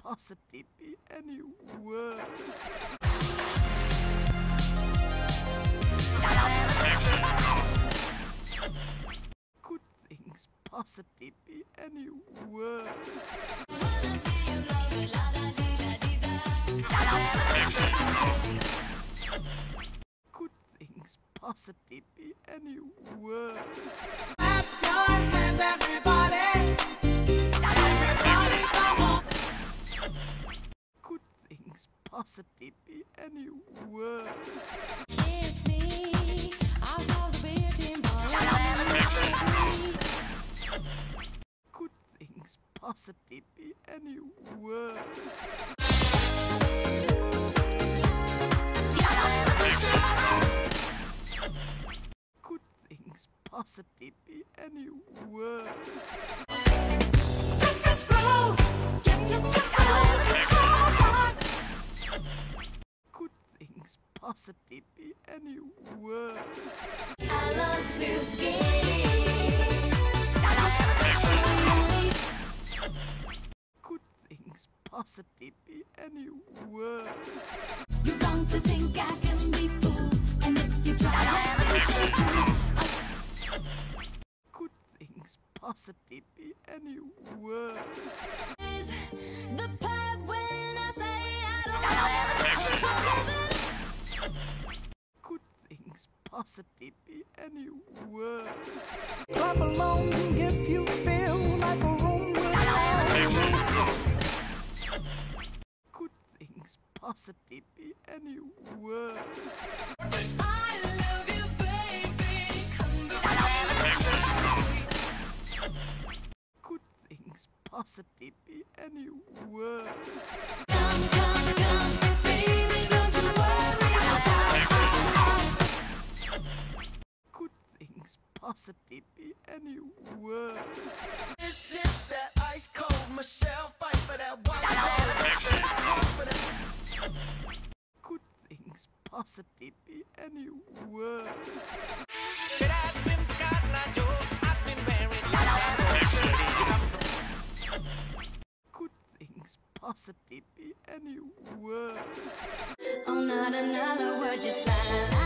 possibly be any worse? Could things possibly be any worse? Could things possibly be any worse? Clap your hands, everybody! Everybody, come on! Could things possibly be any worse? It's me, out of the beer tin bar. Could things possibly be any worse? Could things possibly be any worse? Let us grow, get your Could things possibly be any worse? I love to ski. Could things possibly be any worse? You want to think I can be fooled, and if you try to be so Could things possibly be any worse? is the pub when I say I don't Could things possibly be any worse? Clap along if you feel like a room without a roof. Could things possibly be any worse? I love you, baby. Could things possibly be any worse? Come, come, come, baby, don't you worry Could things possibly be any worse? This is that ice cold Michelle fight for that white Could things possibly be any worse? Could things possibly be any worse? Oh, not another word, just la la la.